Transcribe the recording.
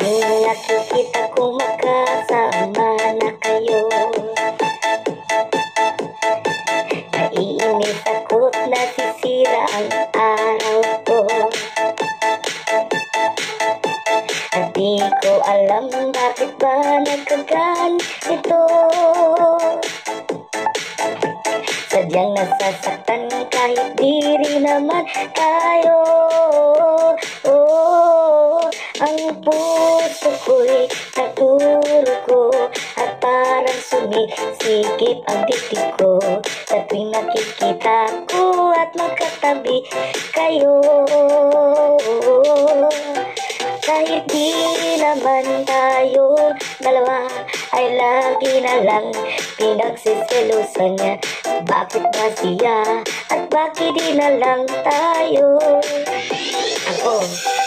tuwing nakikita ko magkasama na kayo. Naiinis ako't nasisira ang araw ko. At di ko alam bakit ba nagkaganito. Sadyang nasasaktan kahit di rin naman tayo. Ang puso ko'y natulog at parang sumisikip ang dibdib ko sa tuwing nakikita ko at magkatabi kayo. Kahit di naman tayo dalawa ay lagi na lang pinagsiselusan niya. Bakit ba siya at bakit di na lang tayo? Ako